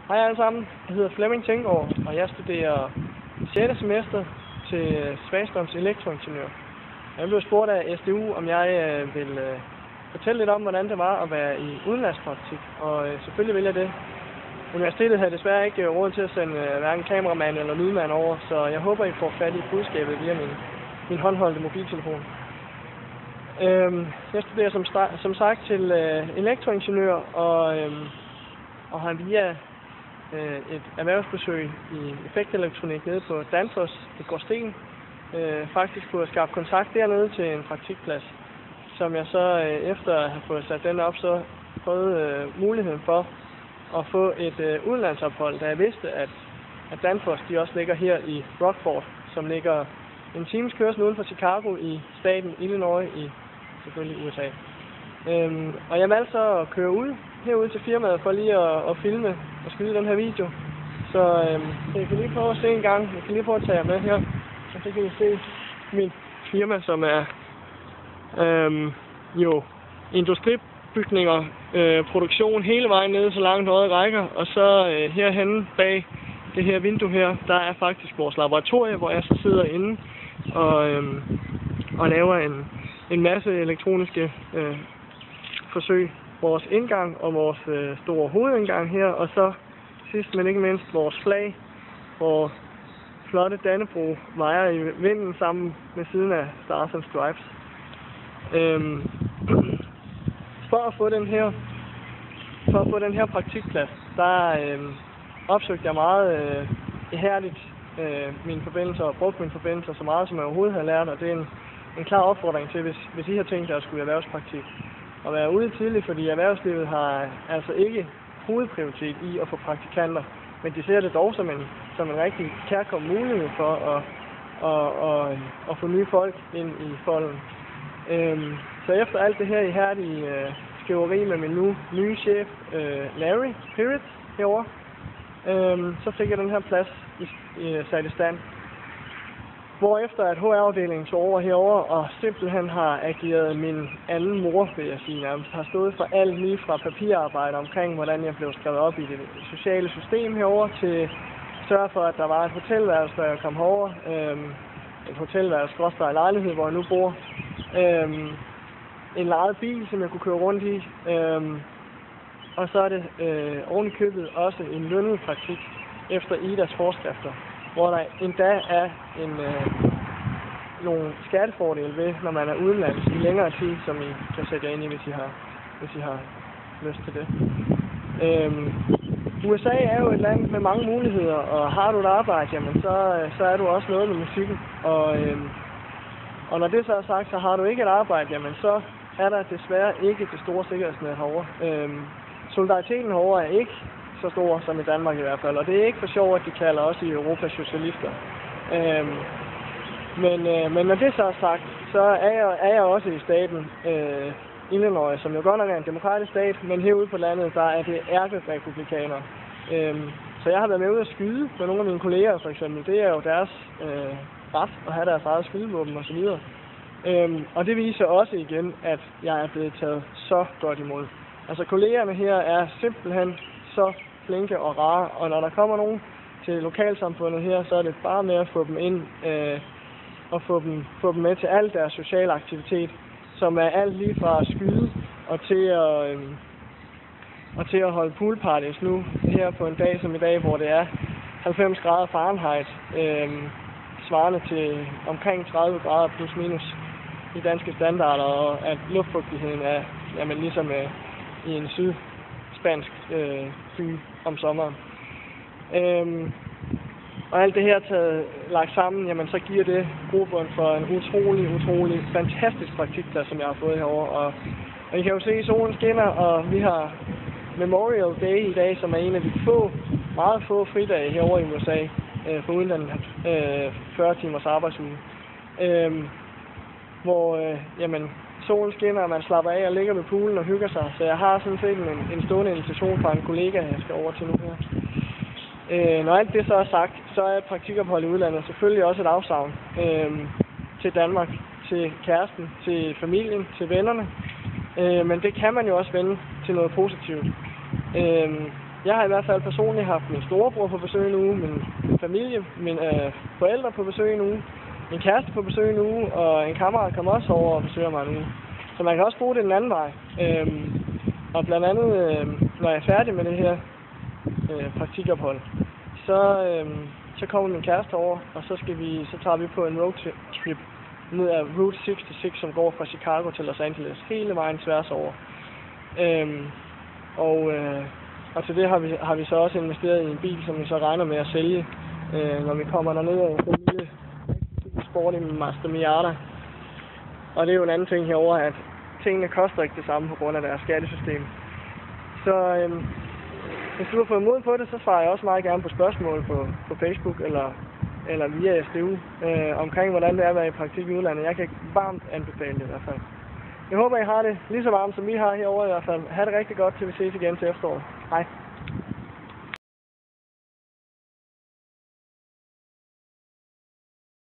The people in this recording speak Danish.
Hej alle sammen, jeg hedder Flemming Tinggaard, og jeg studerer 6. semester til Svansdoms elektroingeniør. Jeg blev spurgt af SDU, om jeg vil fortælle lidt om, hvordan det var at være i udenlandspraktik, og selvfølgelig vil jeg det. Universitetet havde desværre ikke råd til at sende hverken kameramand eller lydmand over, så jeg håber, I får fat i budskabet via min håndholdte mobiltelefon. Jeg studerer som sagt til elektroingeniør, og har via et erhvervsbesøg i effektelektronik nede på Danfoss i Gråsten faktisk kunne skabe kontakt dernede til en praktikplads, som jeg så efter at have fået sat den op, så prøvede muligheden for at få et udenlandsophold, da jeg vidste, at Danfoss de også ligger her i Rockford, som ligger en times kørsel uden for Chicago i staten Illinois i selvfølgelig USA. Og jeg valgte så at køre herud til firmaet for lige at filme og skyde den her video. Så jeg kan lige prøve at se en gang. Jeg kan lige prøve at tage jer med her. Og så kan I se min firma, som er jo industribygninger, produktion hele vejen nede, så langt øjet rækker. Og så herhenne bag det her vindue her, der er faktisk vores laboratorie, hvor jeg så sidder inde og laver en masse elektroniske forsøg. Vores indgang og vores store hovedindgang her, og så sidst men ikke mindst vores flag, hvor flotte Dannebrog vejer i vinden sammen med siden af Stars and Stripes. For at få den her praktikplads, der opsøgte jeg meget ihærdigt mine forbindelser og brugte mine forbindelser så meget som jeg overhovedet havde lært, og det er en klar opfordring til, hvis I har tænkt jer at skulle i erhvervspraktik, at være ude tidligt, fordi erhvervslivet har altså ikke hovedprioritet i at få praktikanter, men de ser det dog som en rigtig kærkommen mulighed for at få nye folk ind i folden. Så efter alt det her ihærdige skriveri med min nu nye chef, Larry Pirret, herovre, så fik jeg den her plads sat i stand. Hvorefter at HR-afdelingen tog over herover og simpelthen har ageret min anden mor, vil jeg sige nærmest. Har stået for alt lige fra papirarbejde omkring, hvordan jeg blev skrevet op i det sociale system herover til sørge for, at der var et hotelværelse, da jeg kom herover. Et hotelværelse, skråstreg lejlighed, hvor jeg nu bor. En lejet bil, som jeg kunne køre rundt i. Og så er det oven i købet også en lønnet praktik efter IDAs forskrifter, hvor der endda er nogle skattefordele ved, når man er udenlands i længere tid, som I kan sætte jer ind i, hvis I har lyst til det. USA er jo et land med mange muligheder, og har du et arbejde, jamen så er du også noget med musikken. Og når det så er sagt, så har du ikke et arbejde, jamen så er der desværre ikke det store sikkerhedsnet herovre. Solidariteten herovre er ikke så stor som i Danmark i hvert fald, og det er ikke for sjovt, at de kalder os i Europa socialister. Men når det så er sagt, så er jeg også i staten Illinois, som jo godt nok er en demokratisk stat, men herude på landet, der er det ærkerepublikanere. Så jeg har været med ude at skyde med nogle af mine kolleger for eksempel. Det er jo deres ret at have deres eget skydevåben osv. Og det viser også igen, at jeg er blevet taget så godt imod. Altså kollegerne her er simpelthen så flinke og rare, og når der kommer nogen til lokalsamfundet her, så er det bare med at få dem ind og få dem med til al deres sociale aktivitet, som er alt lige fra at skyde og til at holde poolparties nu her på en dag som i dag, hvor det er 90 grader Fahrenheit, svarende til omkring 30 grader plus minus i danske standarder, og at luftfugtigheden er jamen ligesom i en sydspansk by om sommeren. Og alt det her lagt sammen, jamen så giver det grobund for en utrolig fantastisk praktikplads, som jeg har fået herovre. Og I kan jo se, at solen skinner, og vi har Memorial Day i dag, som er en af de meget få fridage herovre i USA, foruden den 40 timers arbejdsuge. Hvor jamen, solen skinner, og man slapper af og ligger ved poolen og hygger sig. Så jeg har sådan set en stående invitation fra en kollega, jeg skal over til nu her. Når alt det så er sagt, så er praktikophold i udlandet selvfølgelig også et afsavn til Danmark, til kæresten, til familien, til vennerne. Men det kan man jo også vende til noget positivt. Jeg har i hvert fald personligt haft min storebror på besøg en uge, min familie, mine forældre på besøg en uge, min kæreste på besøg en uge, og en kammerat kommer også over og besøger mig en uge. Så man kan også bruge det den anden vej. Og blandt andet, når jeg er færdig med det her praktikophold, så kommer min kæreste over, og så tager vi på en roadtrip ned ad Route 66, som går fra Chicago til Los Angeles, hele vejen tværs over. Og til det har vi så også investeret i en bil, som vi så regner med at sælge, når vi kommer derned og får en lille sporty Mazda Miata. Og det er jo en anden ting herover, at tingene koster ikke det samme på grund af deres skattesystem. Så hvis du har fået mod på det, så svarer jeg også meget gerne på spørgsmål på Facebook eller via SDU omkring, hvordan det er at være i praktik i udlandet. Jeg kan varmt anbefale det i hvert fald. Jeg håber, I har det lige så varmt, som vi har herovre i hvert fald. Ha' det rigtig godt, til vi ses igen til efteråret. Hej.